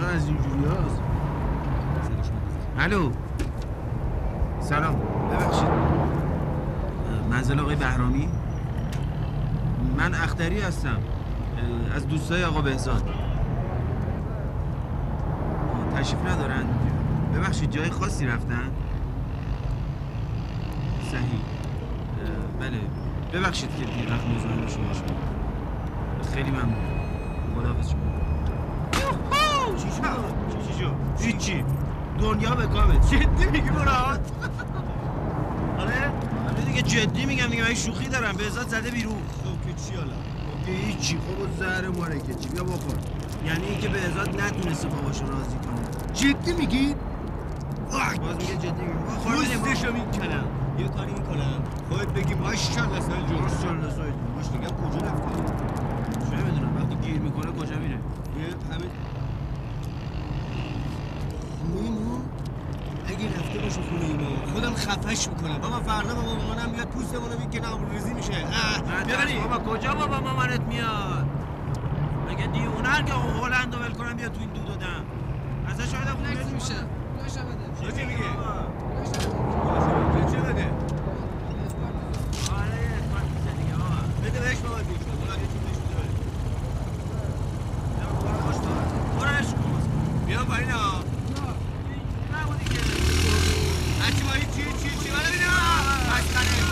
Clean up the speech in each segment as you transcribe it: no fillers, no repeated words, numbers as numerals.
از اینجوری هست. الو سلام، ببخشید منزل آقای بهرامی؟ من اختری هستم از دوستای آقا بهزاد. تشریف ندارن؟ ببخشید جای خاصی رفتن؟ صحیح. بله ببخشید که دیر وقت مزاحم شما شدم. خیلی ممنون. خداحافظ شما. چی شد؟ هیچی. دنیا به کامت. جدی میگی مراد؟ آره دیگه جدی میگم دیگه، من شوخی دارم. بهزاد زده بیرون. خب که چی حالا؟ که هیچی. خب زهر ماره که چی، بیا بخور. یعنی اینکه بهزاد نتونسته باباشو راضی کنه. جدی میگی؟ باز میگه جدی میگم. پوستشو میکنم. یه کاری میکنم خودت بگی ماشاءالله سایل جون. ماشاءالله سایل جون. باش دیگه کجا رفته؟ چه میدونم وقتی گیر میکنه کجا میره؟ یه همین خونه ما اگه رفته باشه خونه ما خودم خفش میکنم. بابا فردا بابا مامانم بیاد پوستمونو میکنه آبروریزی میشه. ببین بابا کجا بابا مامانت میاد؟ مگه دیوونن که هلند ول کنم بیاد تو این دود و دم؟ ازش شاید خونه میشه. چی میگه؟ چه بده؟ آره بده بهش بابا دیگه شد. بیا پایین ها. نبودی که هرچی با این چی بله بینا بستنه.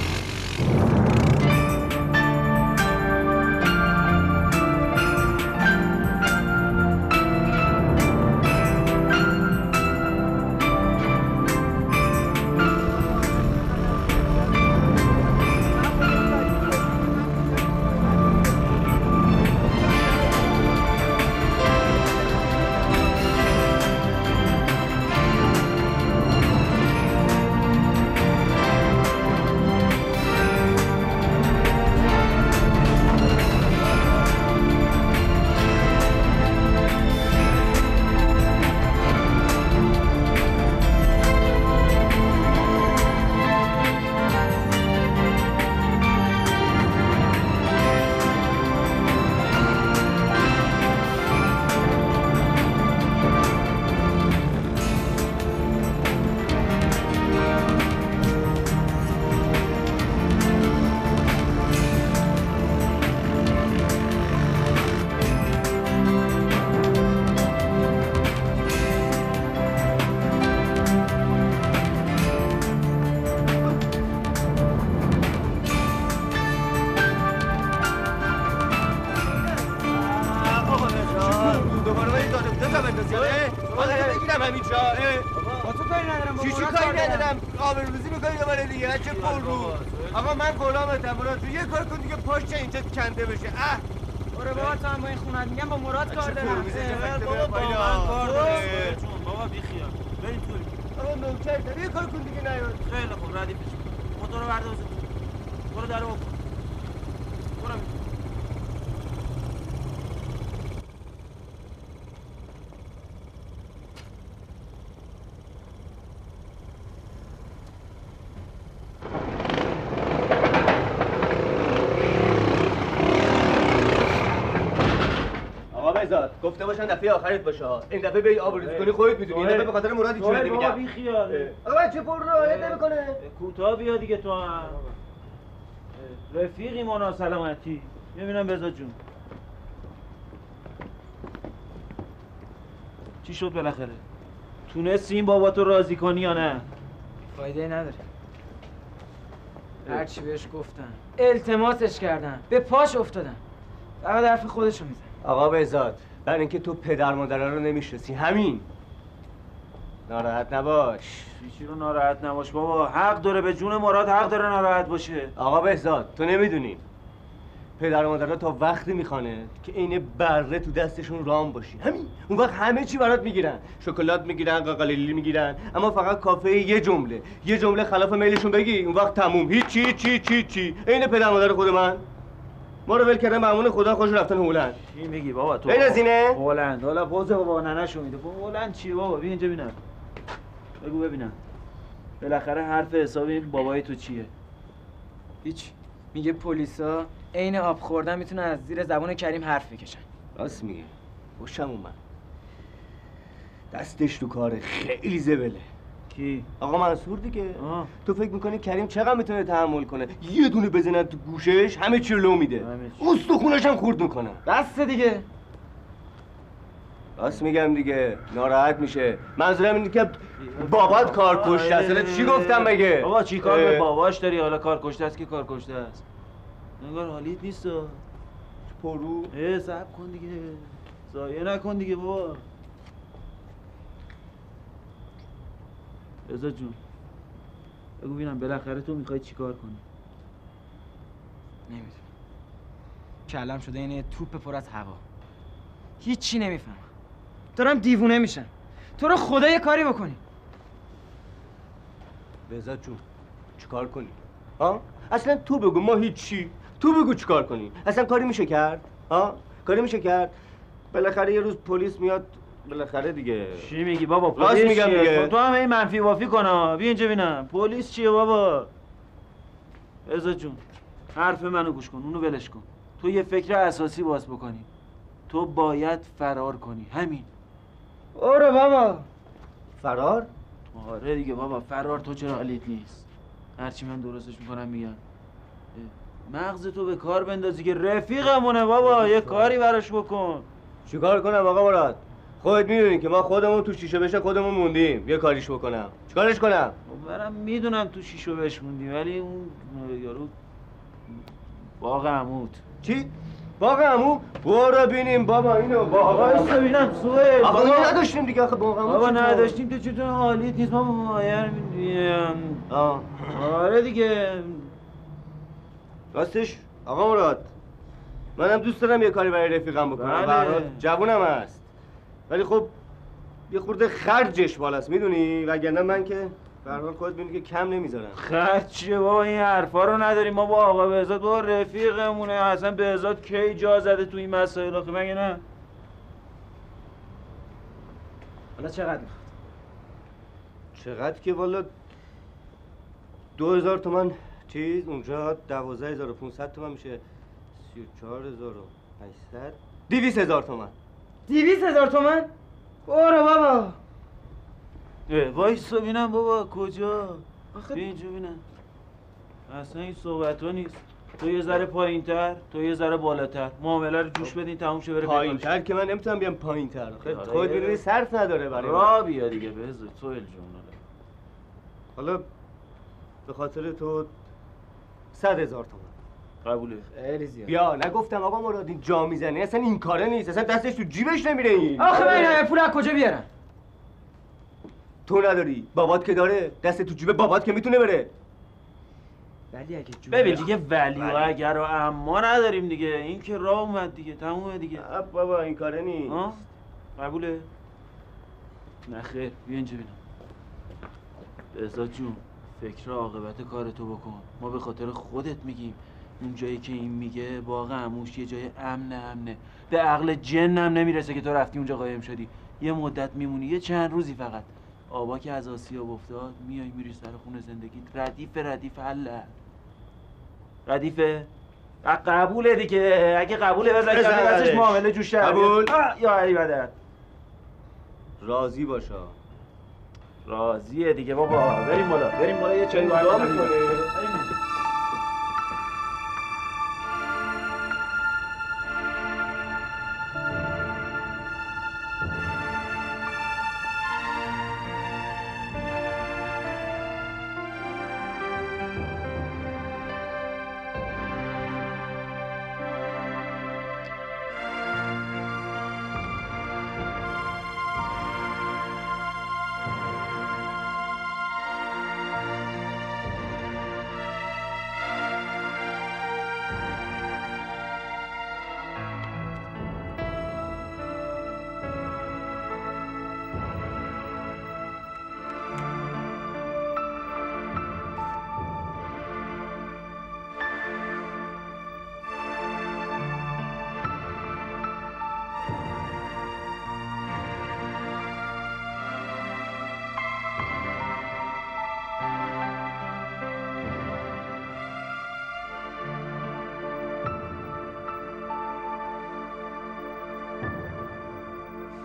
کنده بشه. آره بابا تو هم با این خونت میگم با مراد کار دارم. بابا با من کار داره. بابا بی خیال. بریم توی. بابا نوکر داری یه کار کن دیگه نیاد. خیلی خوب ردیف بشین. موتور رو بردار برو درو بکن. برو. گفته باشن دفعه آخرت باشه. این دفعه بی آبروریزی کنی خودت میدونی. این دفعه به خاطر مراد هیچ نمیگم. بابا بی خیال. آقا چه پر رعایت نمیکنه؟ کوتاه بیا دیگه تو هم. رفیقی مانا سلامتی. ببینم بهزاد جون. چی شد بالاخره؟ تونستی این بابا تو راضی کنی یا نه؟ فایده نداره. هرچی بهش گفتم التماسش کردم به پاش افتادم، فقط حرف خودشو میزن. آقا بهزاد برای اینکه تو پدر مادر رو نمیشناسی همین. ناراحت نباش. چی رو ناراحت نباش بابا؟ حق داره به جون مراد، حق داره ناراحت باشه. آقا بهزاد تو نمیدونی پدر و مادرها تا وقتی میخوانه که عین بره تو دستشون رام باشی. همین اون وقت همه چی برات میگیرن، شکلات میگیرن، قاقالیلی میگیرن، اما فقط کافه یه جمله خلاف میلشون بگی اون وقت تموم. هیچی عین پدر مادر خود من. ما رو ول کردن به امان خدا، خوش رفتن هلند. چی میگی بابا تو؟ غیر از اینه؟ هلند. حالا پوز بابا ننه‌شو میده. هلند چیه بابا؟ بیا اینجا ببینم. بگو ببینم. بالاخره حرف حسابی این بابای تو چیه؟ هیچ. میگه پلیسا عین آب خوردن میتونن از زیر زبون کریم حرف بکشن. راست میگه. خوشم اومد. دستش تو کاره، خیلی زبله. کی؟ آقا منصور دیگه. آه. تو فکر میکنی کریم چقدر میتونه تحمل کنه؟ یه دونه بزنن تو گوشش همه چی رو لو میده. استخونش هم خورد میکنه. بس دیگه. راست میگم دیگه، ناراحت میشه. منظورم اینه که بابات کار کشته است. چی گفتم مگه؟ بابا چی کار به باباش داری؟ حالا کار کشته است که کار کشته است. انگار حالیت نیست. پرو صبر کن دیگه. ضایع نکن دیگه بابا. رضا جون بگو ببینم بالاخره تو میخوای چیکار کنی؟ نمیدونم. کلم شده اینه توپ پر از هوا. هیچی نمیفهمم. دارم دیوونه میشم. تو رو خدا یه کاری بکنی. بهزاد جون چیکار کنی؟ ها؟ اصلا تو بگو، ما هیچی. تو بگو چیکار کنی؟ اصلا کاری میشه کرد؟ ها؟ کاری میشه کرد؟ بالاخره یه روز پلیس میاد، بالاخره دیگه. چی میگی بابا؟ راست پلیس میگم چیه؟ دیگه. تو هم این منفی وافی کن. بیا اینجا ببینم پلیس چیه بابا؟ بهزاد جون حرف منو گوش کن، اونو ولش کن. تو یه فکر اساسی باز بکنی. تو باید فرار کنی، همین. برو بابا. فرار؟ آره دیگه بابا فرار. تو چرا حالیت نیست؟ هرچی من درستش میکنم میگم مغز تو به کار بندازی که رفیقمونه بابا. یه کاری براش بکن. چیکار کنم آقا مراد؟ خودت میدونی که ما خودمون تو شیشه بشه خودمون موندیم. یه کاریش بکنم. چیکارش کنم؟ برم میدونم تو شیشو بهش موندی، ولی اون یارو باغ عمود. چی؟ باغ عمو؟ برو بینیم بابا اینو. باغ عمو ببینم سوهل. آقا ما نداشتیم دیگه. آخه باغ عمو بابا چی؟ نداشتیم. تو چطور حالیت نیست بابا؟ آره دیگه. راستش آقا مراد منم دوست دارم یه کاری برای رفیقم بکنم. بله. به هر حال جوونم هست، ولی خب یه خورده خرجش بالاست میدونی، وگرنه من که به هر حال خودت میدونی که کم نمیذارم. خرج چیه بابا؟ این حرفا رو نداریم ما با آقا بهزاد. بابا رفیقمونه. اصلا بهزاد کی جا زده تو این مسائل آخه مگه نه؟ حالا چقدر میخواد؟ چقدر که والا 2000 تومن چیز اونجا 12500 تومن میشه 34500 200,000 تومن. 200,000 تومن؟ برو بابا. وایسا ببینم بابا کجا؟ بیا اینجا ببینم. اصلا این صحبت ها نیست. تو یه ذره پایین‌تر، تو یه ذره بالاتر. معامله رو جوش بدین تموم شه بره. پایین‌تر که من نمیتونم بیام پایین‌تر. آره. خودت میدونی صرف نداره برای را بیا دیگه بهزاد. سهیل جون حالا به خاطر تو 100,000 تومن. قبوله. خیلی زیاد. بیا نگفتم آقا مراد این جا میزنی، اصلا این کاره نیست، اصلا دستش تو جیبش نمیره این. آخه من این همه پول از کجا بیارم؟ تو نداری، بابات که داره. دست تو جیب بابات که میتونه بره. ولی اگه جون ببین دیگه ولی و اگر و اما نداریم دیگه. این که راه اومد دیگه، تمومه دیگه. بابا این کاره نیست. قبوله؟ نه خیر. بیا اینجا ببینم. بهزاد جون فکر عاقبت کارتو بکن. ما به خاطر خودت میگیم. اون جایی که این میگه باغ عموش یه جای امنه. به عقل جنم نمیرسه که تو رفتی اونجا قایم شدی. یه مدت میمونی، یه چند روزی فقط. آبا که از آسیاب افتاد میای میری سر خونه زندگیت. ردیف حله. ردیفه؟ قبوله دیگه. اگه قبوله بزن که ازش معامله جوش شد. قبول. یا علی بدر. راضی باشا. راضیه دیگه بابا. بریم بالا یه چایی دعا میکنه.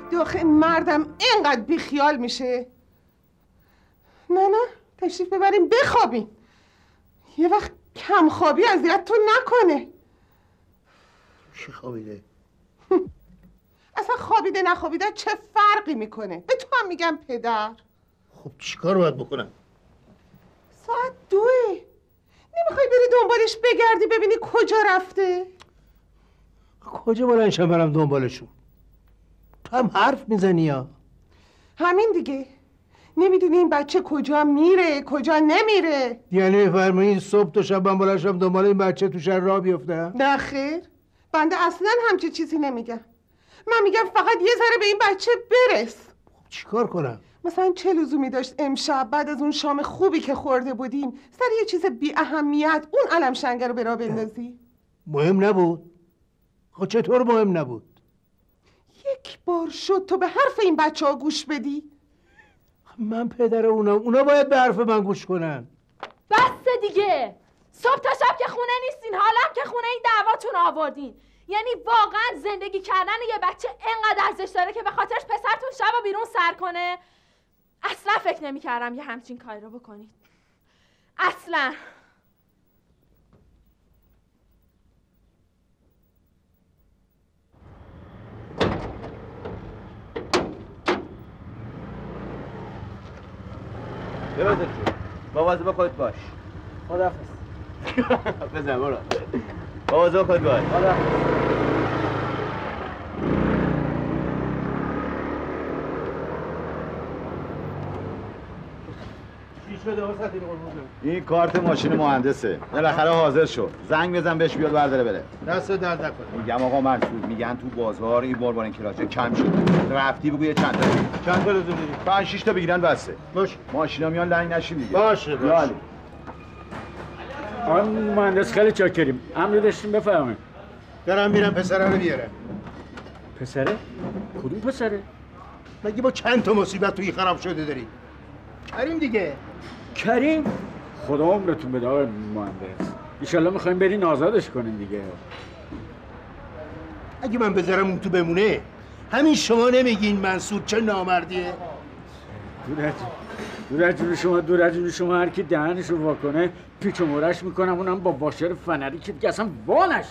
آخه این مردم اینقدر بیخیال میشه. نه تشریف ببریم بخوابیم. یه وقت کم خوابی اذیت تو نکنه. چی خوابیده؟ اصلا خوابیده نخوابیده چه فرقی میکنه؟ به تو هم میگم پدر. خب چیکار باید بکنم؟ ساعت 2. نمیخوای بری دنبالش بگردی ببینی کجا رفته؟ کجا بلنشم برم دنبالشون؟ تو هم حرف میزنی یا؟ همین دیگه. نمیدونی این بچه کجا میره کجا نمیره. یعنی میفرمایید صبح تا شب من بلنشم دنبال این بچه تو شهر راه بیفتم؟ نه خیر، بنده اصلا همچه چیزی نمیگم. من میگم فقط یه ذره به این بچه برس. خب چیکار کنم؟ مثلا چه لزومی داشت امشب بعد از اون شام خوبی که خورده بودیم سر یه چیز بی اهمیت اون علم شنگه رو به راه بندازی؟ مهم نبود؟ خب چطور مهم نبود؟ یک بار شد تو به حرف این بچه ها گوش بدی؟ من پدر اونا باید به حرف من گوش کنن. بس دیگه. صبح تا شب که خونه نیستین، حالا که خونه این دعواتون آوردین. یعنی واقعا زندگی کردن یه بچه اینقدر ارزش داره که به خاطرش پسرتون شب و بیرون سر کنه؟ اصلا فکر نمی کردم یه همچین کاری رو بکنید. اصلا. ببازد جو مواظب خودت باش. خداحافظ. بزن برو. مواظب خودت باش. خداحافظ. این کارت ماشین مهندسه. بالاخره حاضر شد. زنگ بزن بهش بیاد برداره بره. دست درد نکنه. میگم آقا منصور میگن تو بازار این باربارین کلاچه کم شد. رفتی بگو یه چند تا لازم داری؟ 5-6 تا بگیرن بسه. باشه. ماشینا میان لنگ نشیم دیگه. باشه. آقا مهندس خیلی چاکریم. امر داشتیم بفرمایید. دارم میرم پسره رو بیارم. پسره؟ کدوم پسره؟ مگه با چند تا مصیبت توی خراب شده داری؟ کریم دیگه. کریم؟ خدا عمرتون بده آقای مهندس. ایشالله میخوایم برین آزادش کنین دیگه. اگه من بذارم اون تو بمونه همین شما نمیگین منصور چه نامردیه؟ دور از جون شما هر کی دهنش رو واکنه پیچ و مورش میکنم اونم با واشر فنری که دیگه اصلا وانش.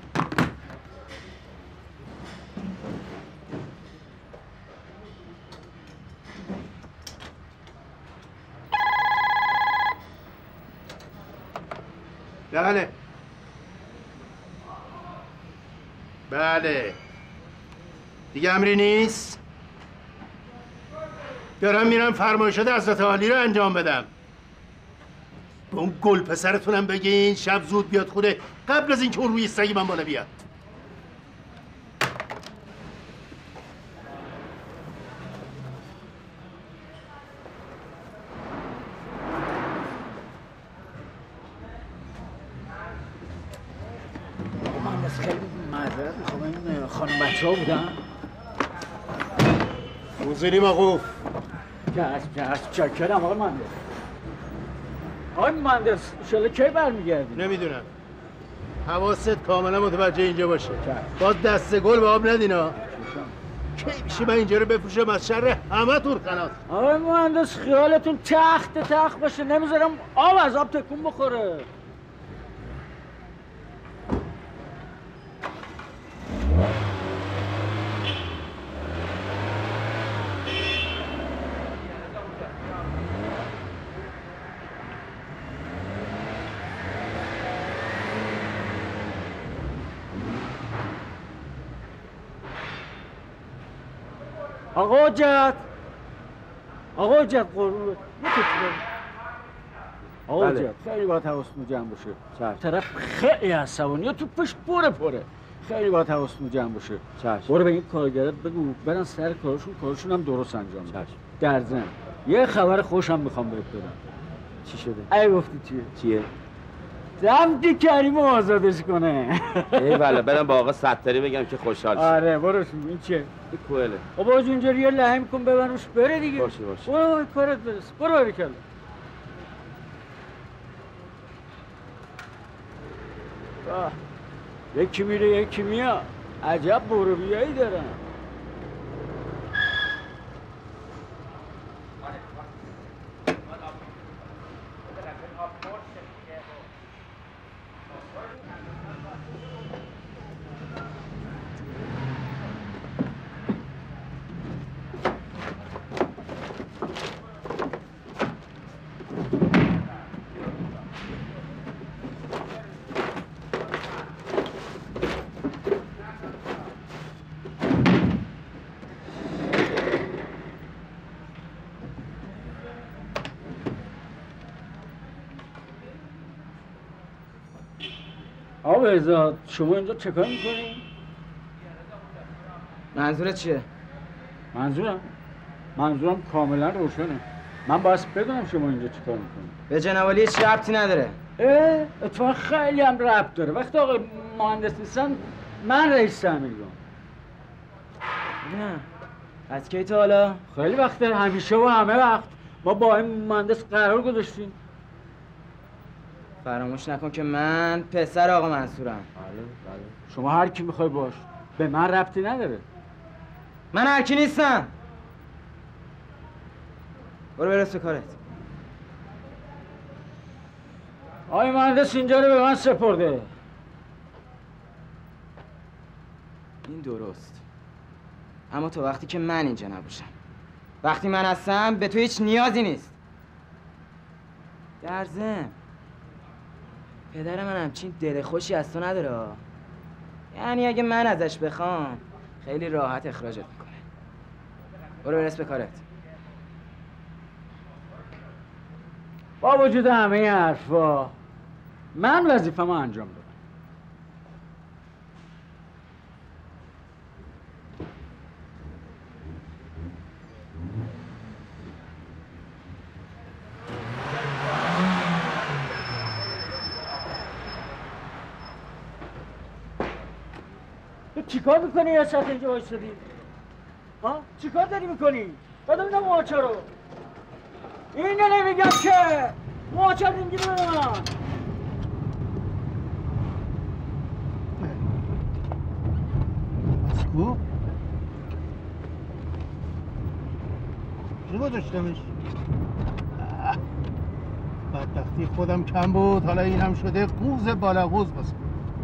بله دیگه امری نیست. دارم میرم فرمایشات حضرت عالی رو انجام بدم. به اون گل پسرتونم بگین شب زود بیاد خوده قبل از اینکه اون روی سگ من بالا بیاد. مهندس خیلی معذرت میخوام این خانم بچه ها بودن؟ موزینی موقوف. چشم چاکرم آقای مهندس. آقای مهندس انشالله کی برمیگردی؟ نمیدونم. حواست کاملا متوجه اینجا باشه. باز دست گل به آب ندینا. کی میشه من اینجا رو بفروشم از شر همه تون خلاص. آقای مهندس خیالتون تخت باشه نمیذارم آب از آب تکون بخوره. آقا حجت قربون آقا حجت خیلی باید حواستون جمع باشه. طرف خیلی عصبانیه توپش پره. خیلی باید حواستون جمع باشه. برو به این کارگرات بگو برن سر کارشون هم درست انجام بدن. در ضمن یه خبر خوشم میخوام بهت بدم. چی شده؟ ای گفتی چیه؟ رفتی کریم آزادش کنه. ای بله برم با آقا ستاری بگم که خوشحال شه. آره برو این چیه؟ این کوهله. بابا اینجوری یه لحم کن ببرمش بره دیگه. باشه. برو کارت برس. برو بریکلا. یکی میره یکی میاد. عجب برو بیایی دارن. بهزاد شما اینجا چه کار میکنی؟ منظورت چیه؟ منظورم کاملا روشنه. من باید بدونم شما اینجا چه کار میکنی. به جنابالی هیچ ربطی نداره. اتفاقا خیلی هم ربط داره. وقتی آقای مهندس نیستن من رئیس تعمیرگاه. نه از کی تا حالا؟ خیلی وقته، همیشه و همه وقت ما با این مهندس قرار گذاشتیم. فراموش نکن که من پسر آقا منصورم. بله. شما هر کی میخوای باش، به من ربطی نداره. من هر کی نیستم. برو برس به کارت. آقای مهندس اینجا رو به من سپرده. این درست، اما تا وقتی که من اینجا نباشم. وقتی من هستم به تو هیچ نیازی نیست. در ضمن پدر من همچین دل خوشی از تو نداره. یعنی اگه من ازش بخوام خیلی راحت اخراجت میکنه. برو برس به کارت. با وجود همه این حرفا من وظیفه‌مو انجام دادم. تو چیکار میکنی یه ساعت اینجا وایسادی؟ ها؟ چیکار داری میکنی؟ بده بودم مواچه رو. اینو نمیگم که مواچه رو اینگی بده من. اسکو؟ کجا گذاشتمش؟ بدبختی خودم کم بود، حالا این هم شده قوز بالا قوز باسم.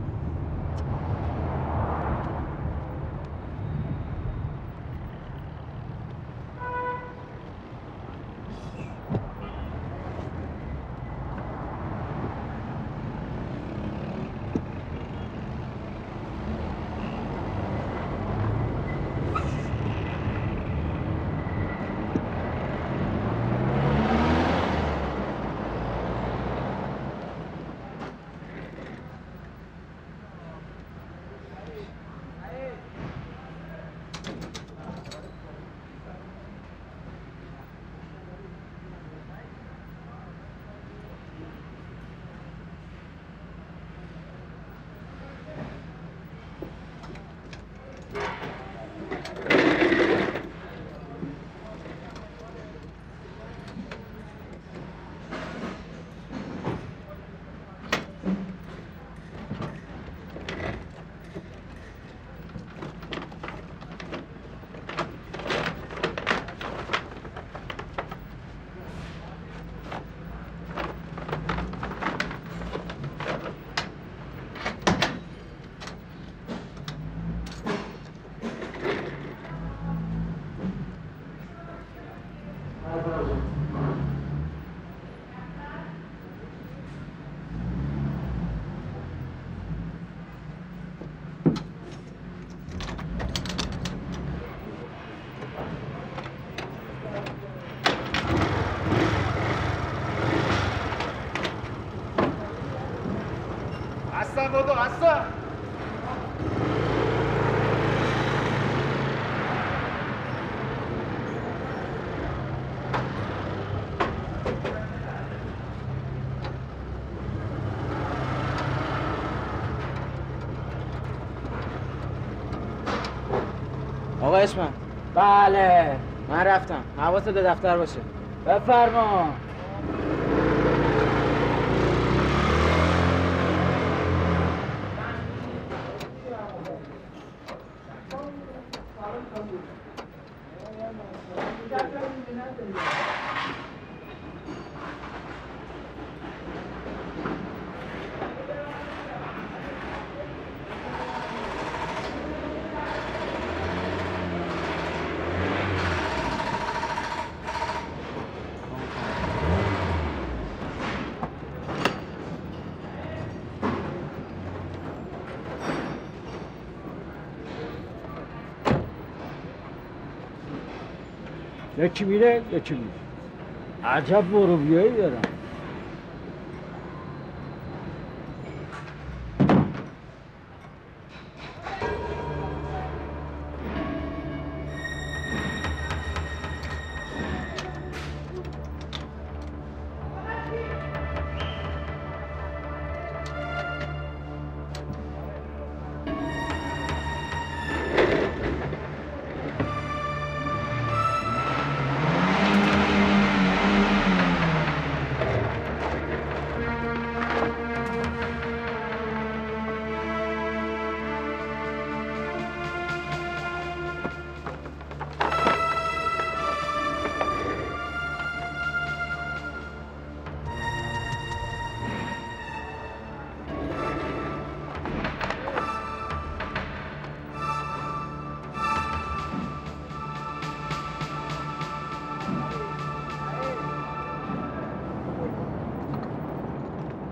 آقا اشمن. بله من رفتم، حواست به دفتر باشه. بفرما. یکی میره یکی میره. عجب بروبیایی دارم.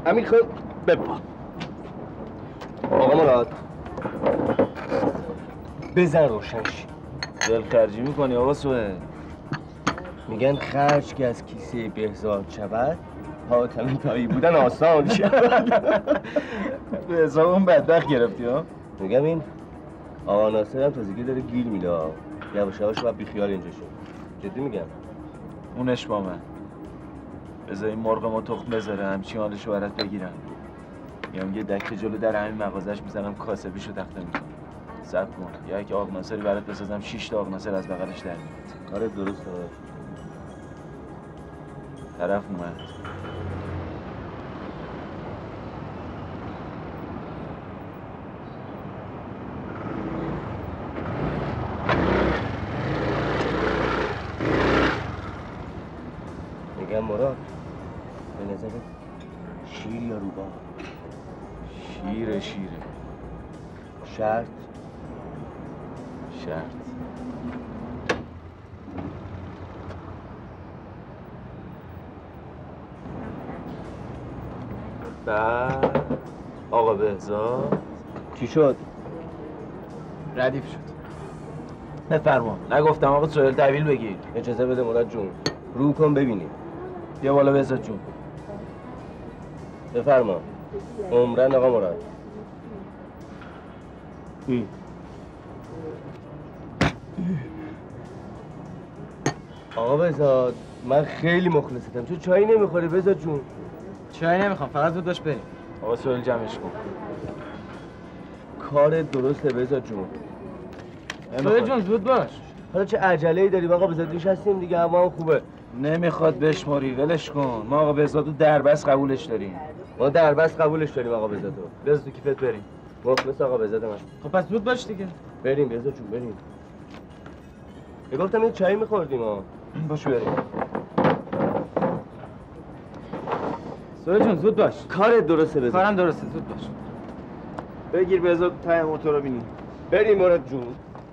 همین خود بپا. آقا مراد بزن روشن شی. دل خرجی میکنی آقا سوهل؟ میگن خرج که از کیسه بهزاد شود حاتمی تایی بودن آسان شود. بهزاد اون بدبخت گرفتی ها؟ میگم این آقا ناصر هم تازگی داره گیر میده. یواش یواش باید بیخیال اینجا شد. جدی میگم. اونش با من. بذار این مرغ ما تخم بذاره همچین حالشو برات بگیرم. میام یه دکه جلو در همین مغازش میزنم کاسبیشو تخته میکنم. صبر کن. یا که آق ناصری برات بسازم 6 تا آق ناصر از بغلش در میاد. کارت درسته. طرف اومد. میگم مراد به نظرت شیر یا روباه؟ شیره شرط بعد آقا بهزاد چی شد؟ ردیف شد. بفرما. نگفتم آقا سوهل تحویل بگیر. اجازه بده مراد جون. رو کن ببینیم. بیا بالا بهزاد جون. بفرما. عمرن آقا مراد. آقا بهزاد من خیلی مخلصتم. تو چایی نمیخوری بهزاد جون؟ چای نمیخوام، فقط زود باش بریم. آقا سوهل جمعش کن. کارت درسته بهزاد جون. سوهل جون زود باش. حالا چه عجله‌ای داری آقا بهزاد؟ نشستیم دیگه، هوا هم خوبه. نمیخواد بشماری، ولش کن. ما آقا بهزادو دربست قبولش داریم. ما دربست قبولش داریم آقا بهزادو. بذار تو کیفت بریم. مخلص آقا بهزاد من. خب پس زود باش دیگه. بریم بهزاد جون بریم. گفتم یه چای می‌خوردیم ها. باشو بریم. سوهل جون زود باش. کارت درسته بهزاد. کارم درسته، زود باش. بگیر بهزاد تای موتور رو بینی. بریم مراد جون.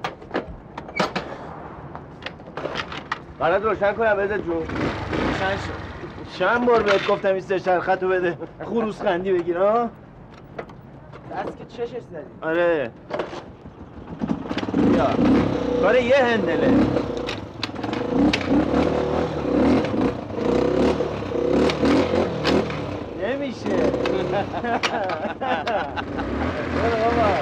برات روشن کنم بهزاد جون. روشن شد. چند بار بهت گفتم این سه چرخطو بده. خروس خندی بگیر ها. دست که چشش زدی. آره. بیا. کار یه هندله. نمیشه. برو بابا.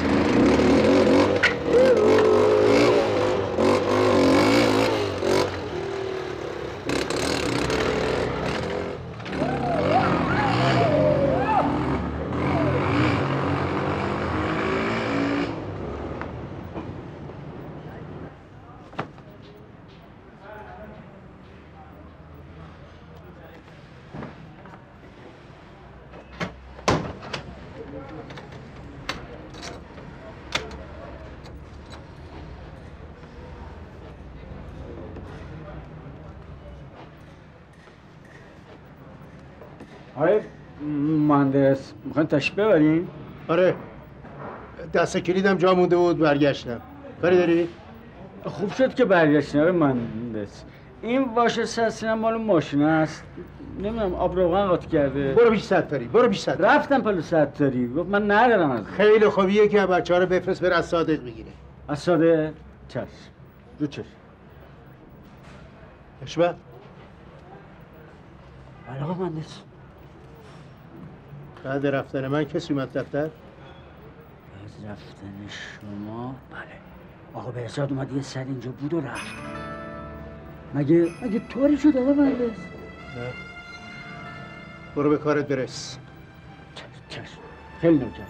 آره مهندس میخواین تشریف ببرین؟ آره دست کلیدم جا مونده بود برگشتم. کاری داری؟ خوب شد که برگشتین آره مهندس. این واشه سرسینم مال ماشینه است. نمیدونم آب روغن قاطی کرده. برو بیش ستاری برو بیش ستاری. رفتم پلو ستاری گفت من ندارم از خیلی خوبیه که بچه‌ها رو بفرست بره از صادق بگیره. از صادق چشم رو چشم. اشبه بله آقا مهندس. بعد رفتن من کسی اومد دفتر؟ از رفتن شما بله. آقا بهزاد اومد یه سر اینجا بود و رفت. مگه طوری شد آقا مهندس؟ نه برو به کارت برس. چشم خیلی نوکرم.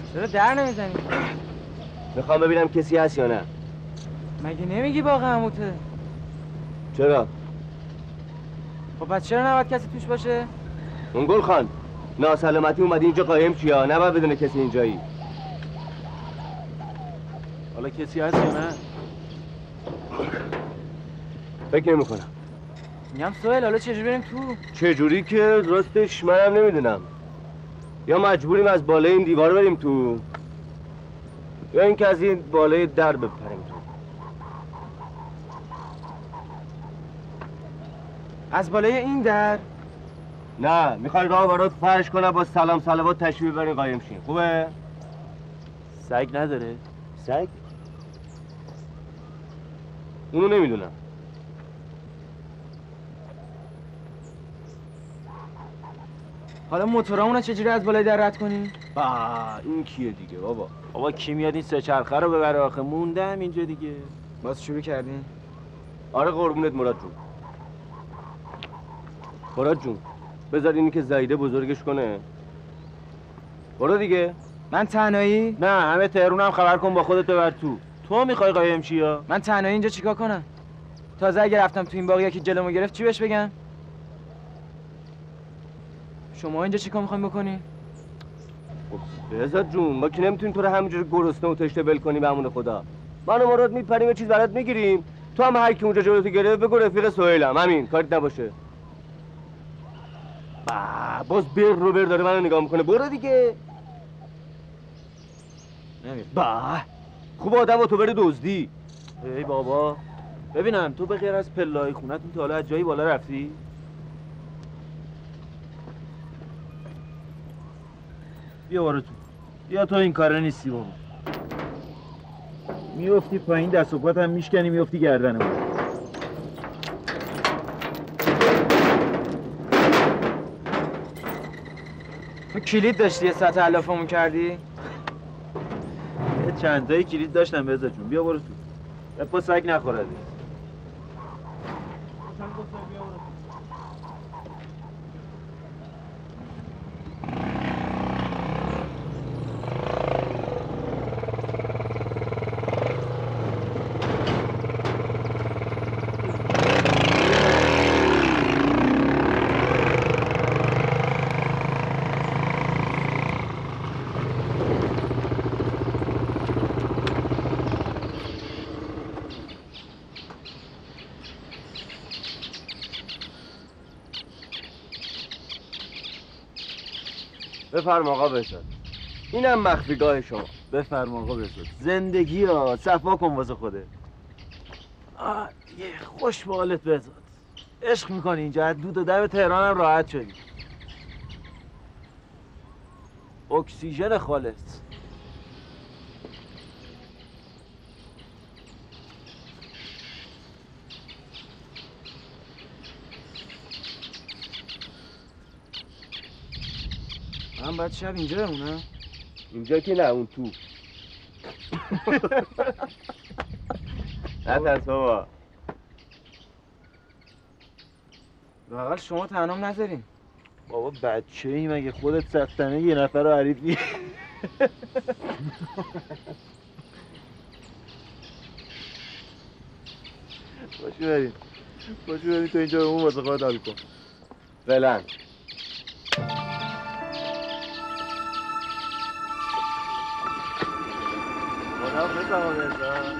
چرا در نمیزنی؟ میخوام ببینم کسی هست یا نه. مگه نمیگی باغ عموته؟ چرا؟ خب پس چرا نباید کسی توش باشه؟ منگل خان ناسلامتی اومدی اینجا قایم چی ها؟ نباید بدونه کسی اینجایی. حالا کسی هست یا نه؟ فکر نمی‌کنم. میگم سهیل حالا چجوری بریم تو؟ چجوری که راستش منم نمیدونم. یا مجبوریم از بالای این دیوار بریم تو، یا اینکه از این بالای در بپریم تو. از بالای این در؟ نه، میخوای راه برات فرش کنم با سلام صلوات تشریف ببرین قایم شین. خوبه؟ سگ نداره؟ سگ؟ اونو نمیدونم. حالا موتورامونو چجوری از بالای در رد کنیم؟ این کیه دیگه بابا؟ بابا کی میاد این سه چرخه رو ببره آخه؟ موندم اینجا دیگه. باز شروع کردین؟ آره قربونت مراد جون. مراد جون بذار اینی که زایده بزرگش کنه. برو دیگه. من تنهایی؟ نه همه تهرون هم خبر کن با خودت ببر تو میخوای قایم شی یا؟ من تنهایی اینجا چیکار کنم؟ تازه اگه رفتم تو این باغ یکی جلومو گرفت چی بهش بگم؟ شما اینجا چیکار میخواین بکنی؟ بهزاد جون ما که نمیتونیم تو رو همینجوری گرسنه و تشنه ول کنیم به امون خدا. من و مراد میپریم یه چیز برات میگیریم، تو هم هر کی اونجا جلوتو گرفت بگو رفیق سهیلم، همین کاریت نباشه. باز بر داره منو نگاه میکنه. برو دیگه. نمیره. خوب آدم تو بره دزدی. ای بابا ببینم تو به غیر از پله‌های خونتون تا حالا از جایی بالا رفتی؟ بیا بارو تو. بیا تو این کاره نیستی بابا. میافتی پایین دست و پات هم میشکنی میافتی گردنمون. تو کلید داشتی یه ساعت علافمون کردی؟ یه چند تایی کلید داشتم بهزاد جون. بیا برو تو. پا سگ نخورد. بفرما آقا بهزاد. اینم مخفیگاه شما. بفرما آقا بهزاد. زندگی ها صفا کن واسه خودت. یه خوش به حالت بهزاد. عشق میکنی اینجا از دود و دم تهران هم راحت شدی. اکسیژن خالص. من باید شب اینجا بمونم؟ اینجا که نه اون تو. نترس بابا. لااقل شما تنهام نذارین. بابا بچه ای مگه خودت سختنه یه نفر رو عریفی. باشو بریم تو اینجا بمون واسه خودت حال کن. فعلا. خدا بزن بزن.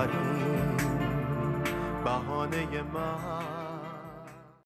آخرین بهانه من